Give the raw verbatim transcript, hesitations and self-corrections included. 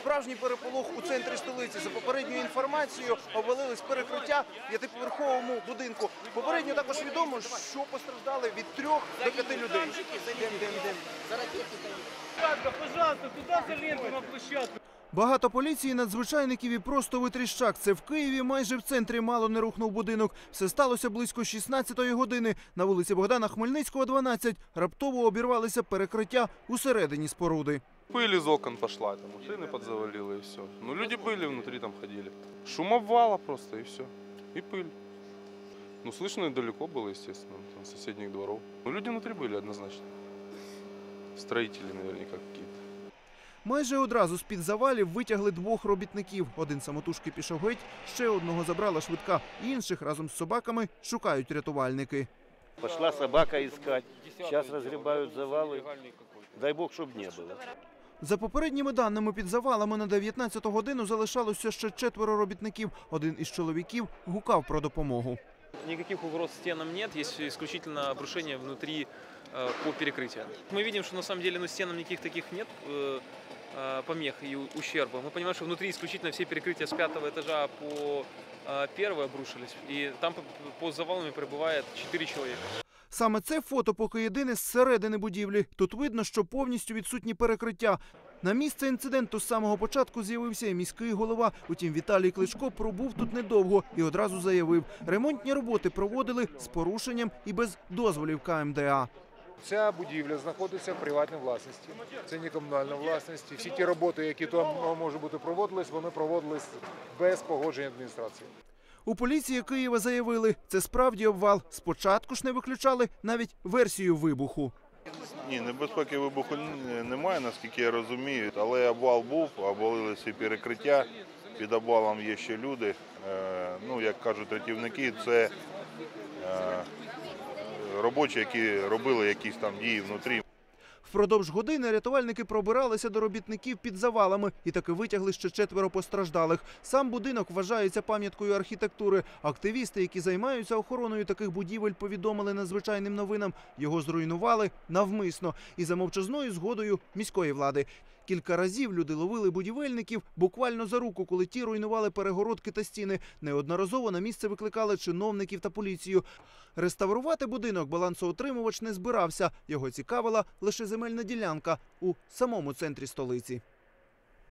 Справжній переполох у центрі столиці. За попередньою інформацією, обвалились перекриття в п'ятиповерховому будинку. Попередньо також відомо, що постраждали від трьох до п'яти людей. Йдем, йдем, йдем. Пожалуйста, туда за ленту на площадку. Багато поліції, надзвичайників і просто витріщак. Це в Києві майже в центрі мало не рухнув будинок. Все сталося близько шістнадцятої години. На вулиці Богдана Хмельницького, дванадцять. Раптово обірвалися перекриття усередині споруди. Пыль из окон пошла, там машины подзавалило и все. Ну люди были внутри, там ходили. Шум обвала просто и все. И пыль. Ну слышно далеко было, естественно, там, соседних дворов. Но люди внутри были однозначно. Строители наверняка какие-то. Майже одразу з-під завалів витягли двох робітників. Один самотужки пішов геть, ще одного забрала швидка. Інших разом з собаками шукають рятувальники. Пошла собака искать. Сейчас разгребают завалы. Дай бог, щоб не було. За попередніми даними, під завалами на дев'ятнадцяту годину залишалося ще четверо робітників. Один із чоловіків гукав про допомогу. Никаких угроз стенам нет, есть исключительно обрушение внутри э, по перекрытию. Мы видим, что на самом деле ну, стенам никаких таких нет э, э, помех и ущерба. Мы понимаем, что внутри исключительно все перекрытия с пятого этажа по э, первый обрушились. И там по, по завалам пребывает четыре человека. Саме це фото поки єдине зсередини будівлі. Тут видно, що повністю відсутні перекриття. На місце інциденту з самого початку з'явився і міський голова. Утім, Віталій Кличко пробув тут недовго і одразу заявив, ремонтні роботи проводили з порушенням і без дозволів Ка Ем Де А. Ця будівля знаходиться в приватній власності, це не комунальна власність. Всі ті роботи, які там можуть бути проводились, вони проводились без погодження адміністрації. У поліції Києва заявили, це справді обвал. Спочатку ж не виключали навіть версію вибуху. Ні, небезпеки вибуху немає, наскільки я розумію, але обвал був, обвалилися перекриття, під обвалом є ще люди. Ну, як кажуть рятівники, це робочі, які робили якісь там дії внутрі. Впродовж години рятувальники пробиралися до робітників під завалами і таки витягли ще четверо постраждалих. Сам будинок вважається пам'яткою архітектури. Активісти, які займаються охороною таких будівель, повідомили надзвичайним новинам. Його зруйнували навмисно і за мовчазною згодою міської влади. Кілька разів люди ловили будівельників буквально за руку, коли ті руйнували перегородки та стіни. Неодноразово на місце викликали чиновників та поліцію. Реставрувати будинок балансоутримувач не збирався. Його цікавила лише земельна ділянка у самому центрі столиці.